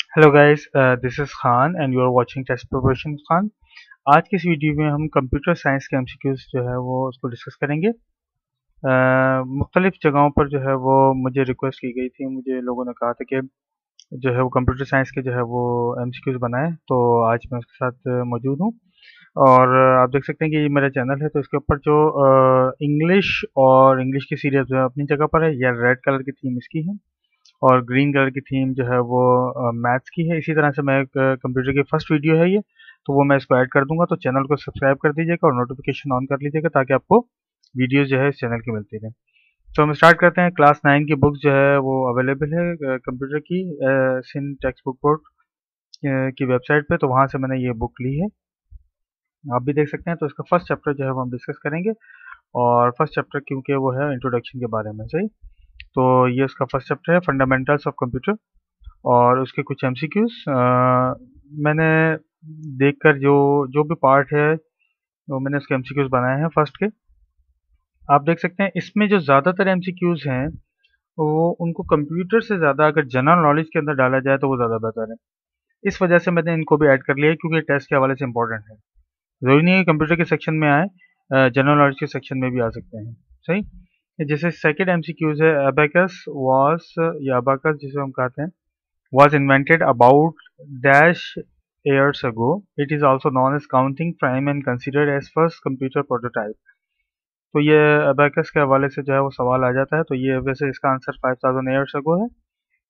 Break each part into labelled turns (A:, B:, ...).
A: Hello guys, this is Khan and you are watching test preparation Khan. आज की इस video में हम कंप्यूटर साइंस के एमसीक्यूज जो है वो उसको डिस्कस करेंगे। मुख्तलिफ जगहों पर जो है वो मुझे रिक्वेस्ट की गई थी, मुझे लोगों ने कहा था कि जो है वो कंप्यूटर साइंस के जो है वो एमसीक्यूज बनाए, तो आज मैं उसके साथ मौजूद हूँ। और आप देख सकते हैं कि ये मेरा चैनल है, तो इसके ऊपर जो इंग्लिश और इंग्लिश की सीरीज जो है अपनी जगह पर है। यह रेड कलर की थीम इसकी है और ग्रीन कलर की थीम जो है वो मैथ्स की है। इसी तरह से मैं एक कंप्यूटर की फर्स्ट वीडियो है ये, तो वो मैं इसको ऐड कर दूंगा। तो चैनल को सब्सक्राइब कर दीजिएगा और नोटिफिकेशन ऑन कर लीजिएगा ताकि आपको वीडियोस जो है इस चैनल की मिलती रहे। तो हम स्टार्ट करते हैं। क्लास 9 की बुक जो है वो अवेलेबल है कंप्यूटर की सिन टेक्स्ट बुक बोर्ड की वेबसाइट पे, तो वहाँ से मैंने ये बुक ली है, आप भी देख सकते हैं। तो इसका फर्स्ट चैप्टर जो है वो हम डिस्कस करेंगे, और फर्स्ट चैप्टर क्योंकि वो है इंट्रोडक्शन के बारे में, सही। तो ये उसका फर्स्ट चैप्टर है, फंडामेंटल्स ऑफ कंप्यूटर। और उसके कुछ एमसीक्यूज मैंने देखकर जो जो भी पार्ट है वो मैंने उसके एमसीक्यूज बनाए हैं फर्स्ट के। आप देख सकते हैं इसमें जो ज़्यादातर एमसीक्यूज हैं वो उनको कंप्यूटर से ज़्यादा अगर जनरल नॉलेज के अंदर डाला जाए तो वो ज़्यादा बेहतर है। इस वजह से मैंने इनको भी ऐड कर लिया है क्योंकि टेस्ट के हवाले से इंपॉर्टेंट है। ज़रूरी नहीं है कंप्यूटर के सेक्शन में आए, जनरल नॉलेज के सेक्शन में भी आ सकते हैं, सही। जैसे सेकेंड एमसीक्यूज है, अबाकस वाज, या अबाकस जिसे हम कहते हैं, was invented about dash years ago. It is also known as counting prime and considered as first computer prototype. तो ये अबाकस के हवाले से जो है वो सवाल आ जाता है, तो ये वैसे इसका आंसर 5000 ईयर्स अगो है।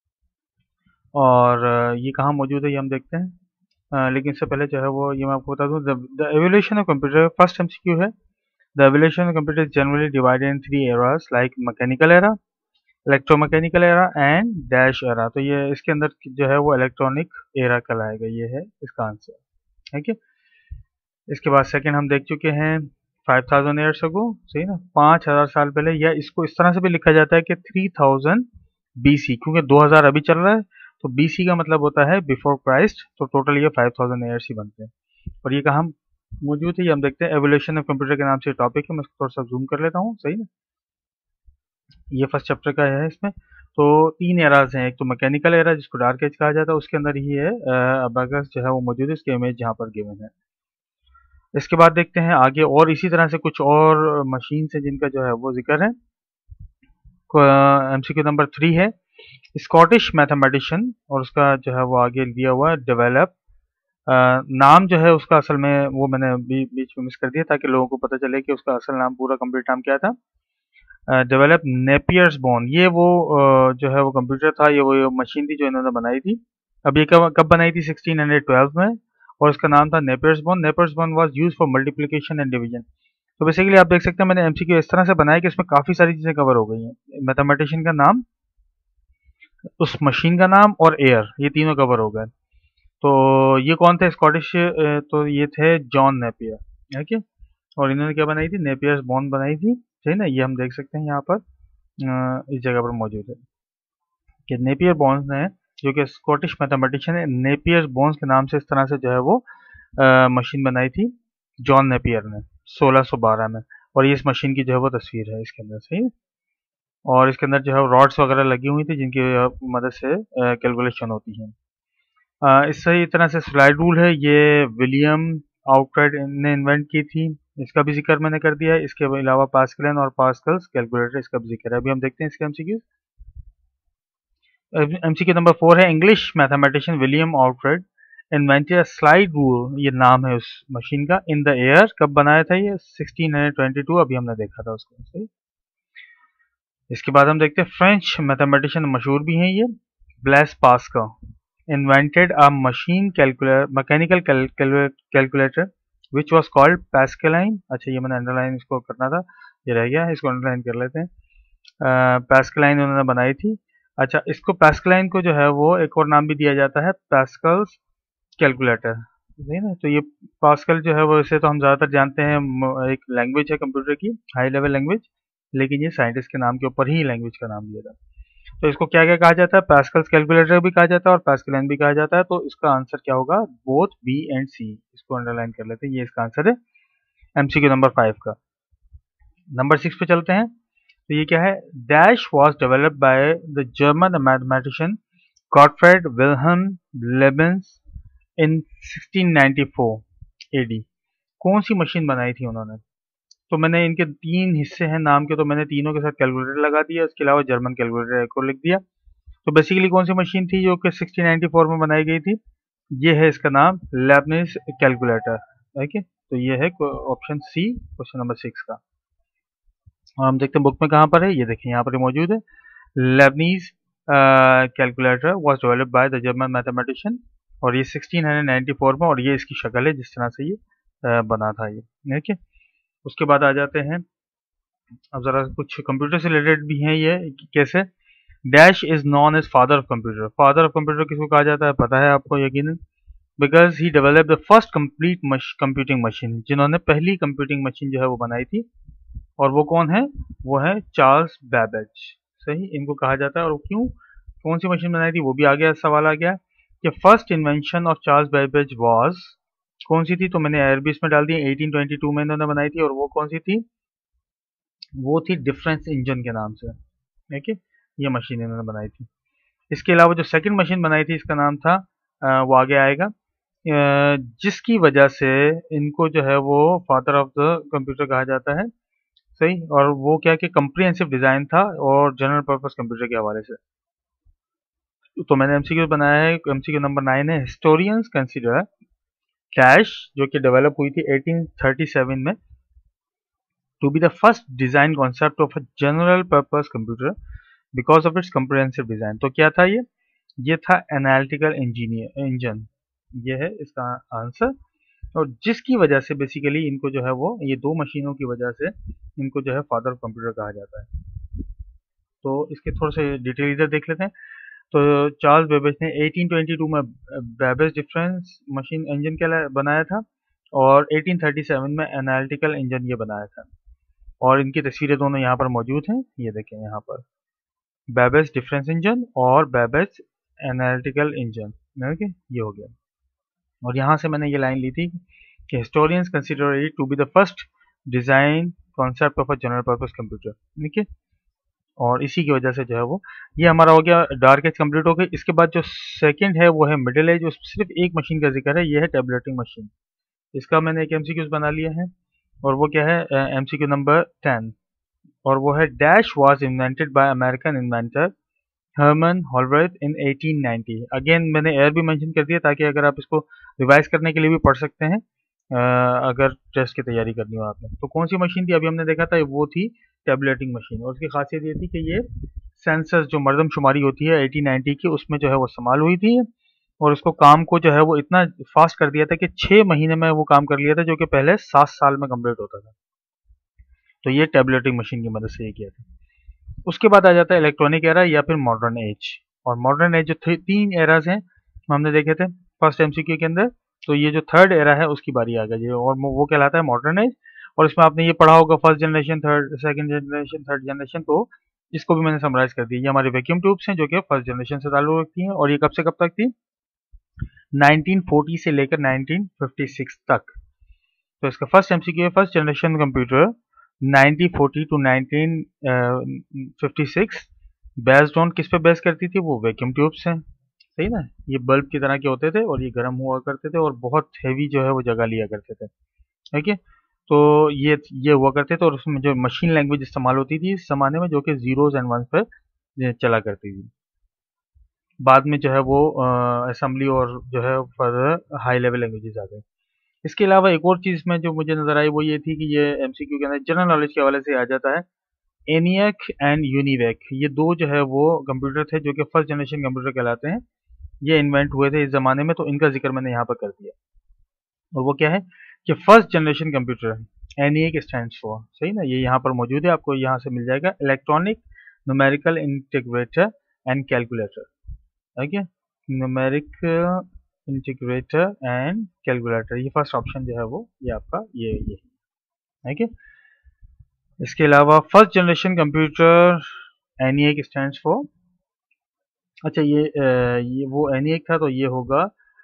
A: और ये कहाँ मौजूद है ये हम देखते हैं। लेकिन इससे पहले जो है वो ये मैं आपको बता दूँ, the evolution of computer first MCQ है। The evolution of computer is generally divided in 3 eras like mechanical era, electromechanical era and dash era. तो ये इसके अंदर जो है वो इलेक्ट्रॉनिक एरा कहलाएगा, ये है इसका आंसर, ठीक है। इसके बाद सेकंड हम देख चुके हैं 5000 ईयर्स अगो, सही ना, 5000 साल पहले, या इसको इस तरह से भी लिखा जाता है कि 3000 बीसी, क्योंकि 2000 अभी चल रहा है, तो बीसी का मतलब होता है बिफोर क्राइस्ट, तो टोटल ये 5000 ईयर्स ही बनते हैं। और ये कहाँ मौजूद है ये हम देखते हैं। एवोल्यूशन ऑफ कंप्यूटर के नाम से टॉपिक है, मैं इसको थोड़ा सा जूम कर लेता हूँ, सही ना। ये फर्स्ट चैप्टर का है इसमें। तो 3 एराज हैं, एक तो मैकेनिकल एरा जिसको डार्क एज कहा जाता है, उसके अंदर ही है अबाकस जो है वो मौजूद है, इसकी इमेज यहाँ पर गिवन है। इसके बाद देखते हैं आगे, और इसी तरह से कुछ और मशीन है जिनका जो है वो जिक्र है। एमसीक्यू नंबर 3 है, स्कॉटिश मैथमेटिशियन, और उसका जो है वो आगे दिया हुआ है डेवलप। नाम जो है उसका असल में वो मैंने बीच में मिस कर दिया ताकि लोगों को पता चले कि उसका असल नाम, पूरा कंप्लीट नाम क्या था। डेवलप नेपियर्स बोन, ये वो जो है वो कंप्यूटर था, ये वो मशीन थी जो इन्होंने बनाई थी। अब ये कब कब बनाई थी, 1612 में, और उसका नाम था Napier's bone. Napier's bone was used for multiplication and division. तो बेसिकली आप देख सकते हैं मैंने एमसीक्यू इस तरह से बनाया कि इसमें काफ़ी सारी चीज़ें कवर हो गई हैं। मैथमेटिशियन का नाम, उस मशीन का नाम और एयर, ये तीनों कवर हो गए। तो ये कौन थे स्कॉटिश, तो ये थे जॉन नेपियर, ठीक है। और इन्होंने क्या बनाई थी, नेपियर्स बोन बनाई थी, सही ना। ये हम देख सकते हैं यहाँ पर इस जगह पर मौजूद है कि नेपियर बोन्स ने, जो कि स्कॉटिश मैथमेटिशियन है, नेपियर बोन्स के नाम से इस तरह से जो है वो मशीन बनाई थी जॉन नेपियर ने 1612 में। और ये इस मशीन की जो है वो तस्वीर है इसके अंदर, सही है। और इसके अंदर जो है रॉड्स वगैरह लगी हुई थी जिनकी मदद से कैलकुलेशन होती है। इससे तरह से स्लाइड रूल है, ये विलियम आउटराइट ने इन्वेंट की थी, इसका भी जिक्र मैंने कर दिया है। इसके अलावा पास्कल और पास्कल्स कैलकुलेटर, इसका भी जिक्र है। अभी हम देखते हैं इसके एमसीक्यू। एमसीक्यू नंबर 4 है, English mathematician William Oughtred invented slide rule, ये नाम है उस मशीन का, इन द एयर। कब बनाया था ये, 1622, अभी हमने देखा था उसको, सही। इसके बाद हम देखते हैं फ्रेंच मैथमेटिशियन, मशहूर भी हैं ये, Blaise Pascal invented a machine calculator, mechanical calculator which was called Pascaline. अच्छा, ये मैंने अंडरलाइन इसको करना था, ये रह गया, इसको अंडरलाइन कर लेते हैं। पैस्कलाइन उन्होंने बनाई थी। अच्छा, इसको पैस्कलाइन को जो है वो एक और नाम भी दिया जाता है, पैस्कल्स कैलकुलेटर, सही ना। तो ये पास्कल जो है वो, इसे तो हम ज़्यादातर जानते हैं, एक लैंग्वेज है कंप्यूटर की, हाई लेवल लैंग्वेज, लेकिन ये साइंटिस्ट के नाम के ऊपर ही लैंग्वेज का नाम दिया था। तो इसको क्या क्या कहा जाता है, पैस्कल्स कैलकुलेटर भी कहा जाता है और पैस्कलाइन भी कहा जाता है। तो इसका आंसर क्या होगा, बोथ बी एंड सी, इसको अंडरलाइन कर लेते हैं, ये इसका आंसर है एमसीक्यू नंबर 5 का। नंबर 6 पे चलते हैं। तो ये क्या है, dash was developed by the German mathematician Gottfried Wilhelm Leibniz in 1694 AD. कौन सी मशीन बनाई थी उन्होंने? तो मैंने इनके तीन हिस्से हैं नाम के, तो मैंने तीनों के साथ कैलकुलेटर लगा दिया, उसके अलावा जर्मन कैलकुलेटर को लिख दिया। तो बेसिकली कौन सी मशीन थी जो कि 1694 में बनाई गई थी? ये है इसका नाम लेबनिज कैलकुलेटर। ओके, तो ये है ऑप्शन सी, क्वेश्चन नंबर 6 का। और हम देखते हैं बुक में कहाँ पर है, ये देखिए यहाँ पर ही मौजूद है। Leibniz calculator was developed by the German mathematician, और ये 1694 में, और ये इसकी शक्ल है जिस तरह से ये बना था ये। ठीक है, उसके बाद आ जाते हैं, अब जरा कुछ कंप्यूटर से रिलेटेड भी हैं ये कैसे। Dash is known as father of computer. Father of computer किसको कहा जाता है पता है आपको यकीनन, because he developed the first complete computing machine. जिन्होंने पहली कंप्यूटिंग मशीन जो है वो बनाई थी, और वो कौन है? वो है चार्ल्स बेबेज। सही, इनको कहा जाता है। और क्यों, कौन सी मशीन बनाई थी वो भी आ गया, सवाल आ गया कि first invention of Charles Babbage was, कौन सी थी? तो मैंने आर भी इसमें डाल दी, 1822 में इन्होंने बनाई थी, और वो कौन सी थी? वो थी डिफरेंस इंजन के नाम से। ठीक है, ये मशीन इन्होंने बनाई थी। इसके अलावा जो सेकंड मशीन बनाई थी इसका नाम था, वो आगे आएगा, जिसकी वजह से इनको जो है वो फादर ऑफ द कंप्यूटर कहा जाता है। सही, और वो क्या कि कम्प्रिहेंसिव डिजाइन था और जनरल पर्पस कंप्यूटर के हवाले से। तो मैंने एमसीक्यू बनाया है, एमसीक्यू नंबर 9 है, हिस्टोरियंस कंसीडर डैश, जो कि डेवलप हुई थी 1837 में, to be the first design concept of a general purpose computer because of its comprehensive design. तो क्या था ये था एनालिटिकल इंजीनियर इंजन, ये है इसका आंसर। और जिसकी वजह से बेसिकली इनको जो है वो, ये दो मशीनों की वजह से इनको जो है फादर ऑफ कंप्यूटर कहा जाता है। तो इसके थोड़े से डिटेल इधर देख लेते हैं। तो चार्ल्स बेबेज ने 1822 में बेबेज डिफरेंस मशीन इंजन के बनाया था, और 1837 में एनालिटिकल इंजन ये बनाया था। और इनकी तस्वीरें दोनों यहाँ पर मौजूद हैं, ये देखें यहाँ पर, बेबेज डिफरेंस इंजन और बेबेज एनालिटिकल इंजन। ओके, ये हो गया। और यहाँ से मैंने ये लाइन ली थी कि historians consider it to be the first design concept of a general purpose computer. ठीक है, और इसी की वजह से जो है वो, ये हमारा हो गया डार्क एज कंप्लीट हो गई। इसके बाद जो सेकंड है वो है मिडिल एज, उसमें सिर्फ एक मशीन का जिक्र है, ये है टैबलेटिंग मशीन। इसका मैंने एक एमसीक्यूज बना लिया है, और वो क्या है, एमसीक्यू नंबर 10, और वो है dash was invented by American inventor Herman Hollerith in 1890। Again मैंने एयर भी मेंशन कर दिया ताकि अगर आप इसको रिवाइज करने के लिए भी पढ़ सकते हैं, अगर टेस्ट की तैयारी करनी हो आपने। तो कौन सी मशीन थी अभी हमने देखा था, वो थी टैबलेटिंग मशीन, और उसकी खासियत ये थी कि ये सेंसस जो मरदमशुमारी होती है 1890 की, उसमें जो है वो इस्तेमाल हुई थी, और उसको काम को जो है वो इतना फास्ट कर दिया था कि 6 महीने में वो काम कर लिया था, जो कि पहले 7 साल में कंप्लीट होता था। तो ये टैबलेटिंग मशीन की मदद से ये किया था। उसके बाद आ जाता है इलेक्ट्रॉनिक एरा या फिर मॉडर्न एज। और मॉडर्न एज जो तीन एराज हैं हमने देखे थे फर्स्ट एमसीक्यू के अंदर, तो ये जो थर्ड एरा है उसकी बारी आ गई, और वो कहलाता है मॉडर्न एज। और इसमें आपने ये पढ़ा होगा first generation, third second generation, third generation, तो इसको भी मैंने समराइज कर दिया। ये हमारे वैक्यूम ट्यूब्स हैं जो कि फर्स्ट जनरेशन से ताल्लुक रखती हैं, और ये कब से कब तक थी? 1940 से लेकर 1956 तक। तो इसका फर्स्ट एमसीक्यू है, first generation computer 1940 to 1956 based on, किस पे बेस करती थी? वो वैक्यूम ट्यूब्स हैं। सही ना, ये बल्ब की तरह के होते थे, और ये गर्म हुआ करते थे, और बहुत हैवी जो है वो जगह लिया करते थे। ठीक है, तो ये हुआ करते थे, और उसमें जो मशीन लैंग्वेज इस्तेमाल होती थी इस जमाने में, जो कि जीरोस एंड वंस पर चला करती थी। बाद में जो है वो असेंबली और जो है फर्दर हाई लेवल लैंग्वेजेस आ गई। इसके अलावा एक और चीज़ में जो मुझे नज़र आई वो ये थी कि ये एमसीक्यू के अंदर जनरल नॉलेज के हवाले से आ जाता है। एनियक एंड यूनिवैक, ये दो जो है वो कंप्यूटर थे जो कि फर्स्ट जनरेशन कंप्यूटर कहलाते हैं। ये इन्वेंट हुए थे इस ज़माने में, तो इनका जिक्र मैंने यहाँ पर कर दिया। और वो क्या है कि first generation computer ENIAC stands for, सही ना, ये यहाँ पर मौजूद है, आपको यहाँ से मिल जाएगा, electronic numerical integrator and calculator. Okay, numeric integrator and calculator, ये फर्स्ट ऑप्शन जो है वो ये आपका ये ठीक है। इसके अलावा first generation computer ENIAC stands for, अच्छा ये वो एनिएक था, तो ये होगा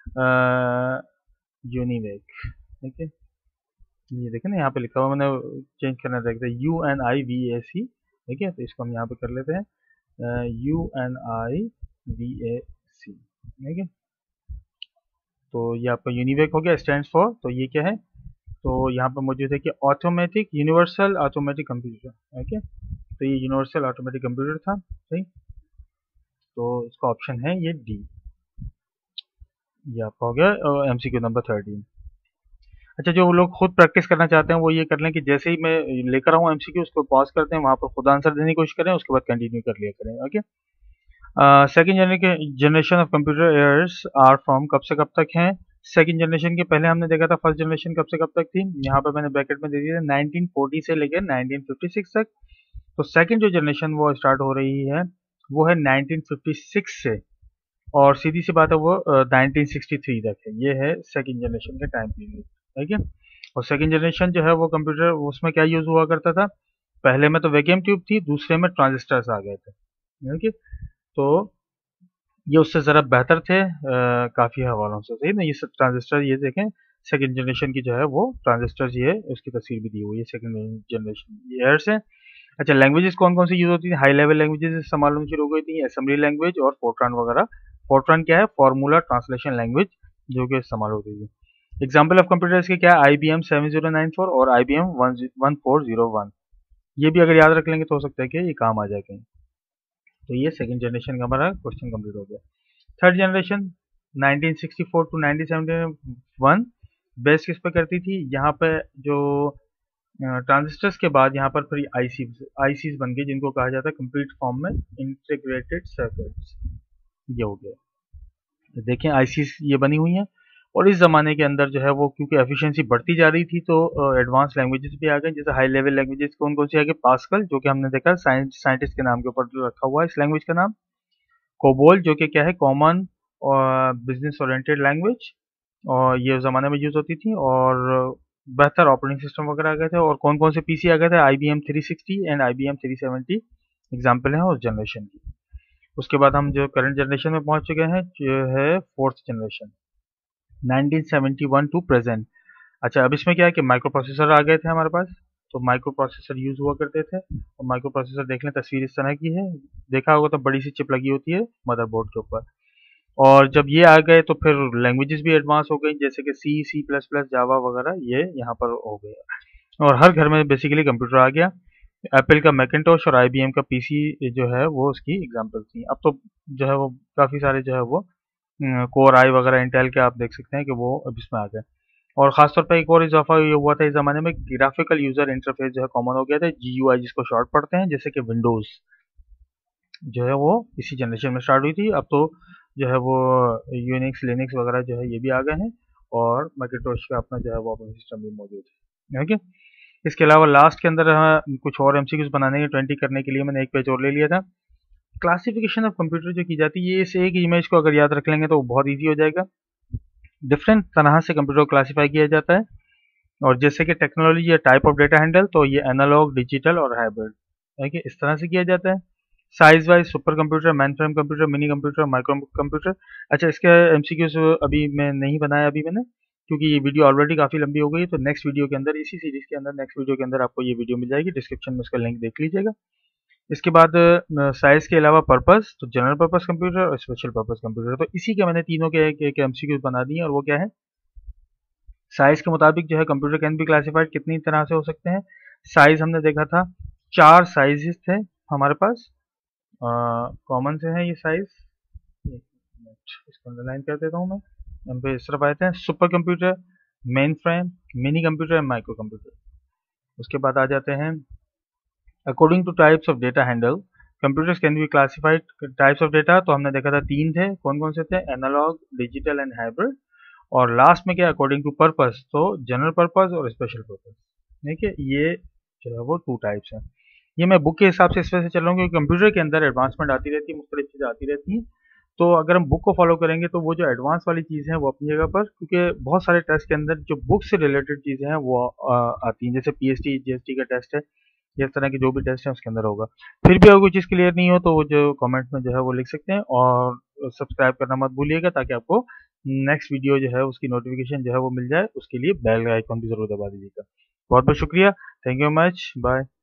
A: यूनिवेक। ठीक है, ये देखें ना यहाँ पे लिखा हुआ, मैंने चेंज करना देखते हैं, UNIVAC। ठीक है, तो इसको हम यहाँ पे कर लेते हैं UNIVAC। सी, ठीक है। तो ये आपका यूनिवेक हो गया, स्टैंड्स फॉर, तो ये क्या है, तो यहाँ पर मौजूद है कि automatic universal automatic computer, okay. तो ये यूनिवर्सल ऑटोमेटिक कंप्यूटर था, सही। तो इसका ऑप्शन है ये डी। ये आपका हो गया एमसीक्यू नंबर 13। अच्छा, जो लोग खुद प्रैक्टिस करना चाहते हैं वो ये कर लें कि जैसे ही मैं लेकर आऊँ एमसीक्यू, उसको पॉज करते हैं, वहाँ पर खुद आंसर देने की कोशिश करें, उसके बाद कंटिन्यू कर लिया करें, okay. Second generation of computer errors are from, कब से कब तक हैं सेकेंड जनरेशन के। पहले हमने देखा था फर्स्ट जनरेशन कब से कब तक थी, यहाँ पर मैंने ब्रैकेट में दे दिया 1940 से लेकर 1956 तक। तो सेकेंड जो जनरेशन वो स्टार्ट हो रही है वो है 1956 से, और सीधी सी बात है वो 1963 तक है। ये है सेकेंड जनरेशन का टाइम पीरियड, ठीक है। और सेकेंड जनरेशन जो है वो कंप्यूटर, उसमें क्या यूज हुआ करता था, पहले में तो वैक्यूम ट्यूब थी, दूसरे में ट्रांजिस्टर्स आ गए थे, ठीक है। तो ये उससे ज़रा बेहतर थे काफ़ी हवालों से, सही ना। ये सब ट्रांजिस्टर, ये देखें सेकेंड जनरेशन की जो है वो ट्रांजिस्टर्स, ये उसकी तस्वीर भी दी हुई है सेकेंड जनरेशन एयर्स है। अच्छा, लैंग्वेजेस कौन कौन सी यूज होती थी, हाई लेवल लैंग्वेजेस से मालूम शुरू हो गई थी, असेंबली लैंग्वेज और फोर्ट्रान वगैरह। फोर्ट्रान क्या है, फॉर्मूला ट्रांसलेशन लैंग्वेज, जो कि इस्तेमाल होती थी। एग्जाम्पल ऑफ कंप्यूटर्स के क्या है, IBM 7094 और IBM 1401। ये भी अगर याद रख लेंगे तो हो सकता है कि ये काम आ जाए कहीं। तो ये सेकंड जनरेशन का हमारा क्वेश्चन कंप्लीट हो गया। थर्ड जनरेशन 1964 टू 1971 बेस किस पे करती थी, यहाँ पे जो ट्रांजिस्टर्स के बाद यहाँ पर फिर आईसीज बन गई, जिनको कहा जाता है कंप्लीट फॉर्म में इंटीग्रेटेड सर्किट्स। ये हो गया, देखें आईसीज ये बनी हुई है। और इस ज़माने के अंदर जो है वो क्योंकि एफिशिएंसी बढ़ती जा रही थी, तो एडवांस लैंग्वेजेस भी आ गए, जैसे हाई लेवल लैंग्वेजेस कौन कौन सी आ गई, पास्कल, जो कि हमने देखा साइंटिस्ट के नाम के ऊपर रखा हुआ है इस लैंग्वेज का नाम। कोबोल, जो कि क्या है, कॉमन और बिजनेस ओरिएंटेड लैंग्वेज, और ये उस ज़माने में यूज़ होती थी। और बेहतर ऑपरेटिंग सिस्टम वगैरह आ गए थे। और कौन कौन से पीसी आ गए थे, IBM 360 एंड IBM 370 एग्जाम्पल हैं उस जनरेशन की। उसके बाद हम जो करंट जनरेशन में पहुंच चुके हैं, जो है फोर्थ जनरेशन 1971 टू प्रेजेंट। अच्छा, अब इसमें क्या है कि माइक्रो प्रोसेसर आ गए थे हमारे पास। तो माइक्रो प्रोसेसर यूज हुआ करते थे, और माइक्रो प्रोसेसर देख लें, तस्वीर इस तरह की है, देखा होगा तो बड़ी सी चिप लगी होती है मदरबोर्ड के ऊपर। और जब ये आ गए तो फिर लैंग्वेजेस भी एडवांस हो गई, जैसे कि C++, जावा वगैरह, ये यहाँ पर हो गया। और हर घर में बेसिकली कंप्यूटर आ गया। एप्पल का मैकिंटोश और IBM का पीसी जो है वो उसकी एग्जांपल थी। अब तो जो है वो काफ़ी सारे जो है वो कोर आई वगैरह इंटेल के आप देख सकते हैं कि वो अब इसमें आ गए। और खासतौर पर एक और इजाफा ये हुआ था इस ज़माने में, ग्राफिकल यूज़र इंटरफेस जो है कॉमन हो गया था, GUI जिसको शॉर्ट पढ़ते हैं, जैसे कि विंडोज़ जो है वो इसी जनरेशन में स्टार्ट हुई थी। अब तो जो है वो यूनिक्स लिनक्स वगैरह जो है ये भी आ गए हैं, और मैकिंटोश का अपना जो है वो ऑपरेटिंग सिस्टम भी मौजूद है, ओके। इसके अलावा लास्ट के अंदर कुछ और MCQs बनाने के 20 करने के लिए मैंने एक पेज और ले लिया था। क्लासिफिकेशन ऑफ कंप्यूटर जो की जाती है, ये इस एक इमेज को अगर याद रख लेंगे तो बहुत ईजी हो जाएगा। डिफरेंट तरह से कंप्यूटर को क्लासीफाई किया जाता है, और जैसे कि टेक्नोलॉजी या टाइप ऑफ डेटा हैंडल, तो ये एनालॉग, डिजिटल और हाइब्रिड, ठीक है, इस तरह से किया जाता है। Size wise super computer, mainframe computer, mini computer, micro computer. अच्छा, इसके MCQs अभी मैं नहीं बनाया अभी मैंने, क्योंकि ये वीडियो ऑलरेडी काफ़ी लंबी हो गई। तो नेक्स्ट वीडियो के अंदर, इसी सीरीज के अंदर नेक्स्ट वीडियो के अंदर आपको ये वीडियो मिल जाएगी, डिस्क्रिप्शन में उसका लिंक देख लीजिएगा। इसके बाद साइज के अलावा पर्पस, तो जनरल पर्पस कंप्यूटर और स्पेशल पर्पस कंप्यूटर। तो इसी के मैंने तीनों के एक MCQs बना दिए, और वो क्या है, साइज के मुताबिक जो है कंप्यूटर कैन बी क्लासिफाइड कितनी तरह से हो सकते हैं। साइज हमने देखा था 4 साइजेस थे हमारे पास, कॉमन से है ये साइज। एक मिनट, इसको अंडरलाइन कर देता हूँ मैं। यहाँ पे इस तरफ आए थे super computer, mainframe, mini computer, micro computer. उसके बाद आ जाते हैं according to types of data handle, computers can be classified. Types of data तो हमने देखा था 3 थे, कौन कौन से थे, एनालॉग, डिजिटल एंड हाइब्रिड। और लास्ट में क्या, अकॉर्डिंग टू पर्पस, तो जनरल पर्पस और स्पेशल पर्पस, ठीक है। ये जो है वो 2 टाइप्स हैं। ये मैं बुक के हिसाब से इस वजह से चल रहा हूँ क्योंकि कंप्यूटर के अंदर एडवांसमेंट आती रहती है, मुख्तलिफ चीज़ें आती रहती हैं। तो अगर हम बुक को फॉलो करेंगे तो वो जो एडवांस वाली चीज़ है वो अपनी जगह पर, क्योंकि बहुत सारे टेस्ट के अंदर जो बुक से रिलेटेड चीज़ें हैं वो आती हैं, जैसे PST GST का टेस्ट है, इस तरह के जो भी टेस्ट है उसके अंदर होगा। फिर भी अगर कोई चीज़ क्लियर नहीं हो तो वो जो कमेंट में जो है वो लिख सकते हैं, और सब्सक्राइब करना मत भूलिएगा, ताकि आपको नेक्स्ट वीडियो जो है उसकी नोटिफिकेशन जो है वो मिल जाए। उसके लिए बेल का आइकॉन भी जरूर दबा दीजिएगा। बहुत बहुत शुक्रिया, थैंक यू मच, बाय।